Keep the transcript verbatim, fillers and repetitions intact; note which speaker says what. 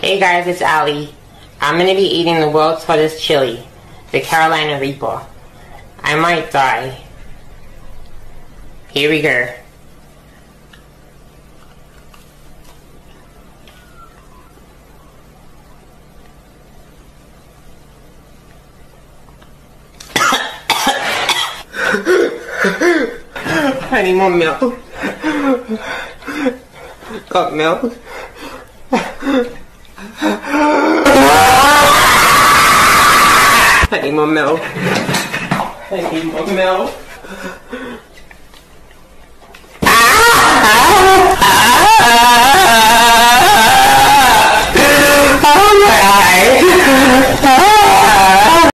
Speaker 1: Hey guys, it's Ali. I'm gonna be eating the world's hottest chili, the Carolina Reaper. I might die. Here we go. I need more milk. Got milk? I need more milk. I need more milk. Oh my God.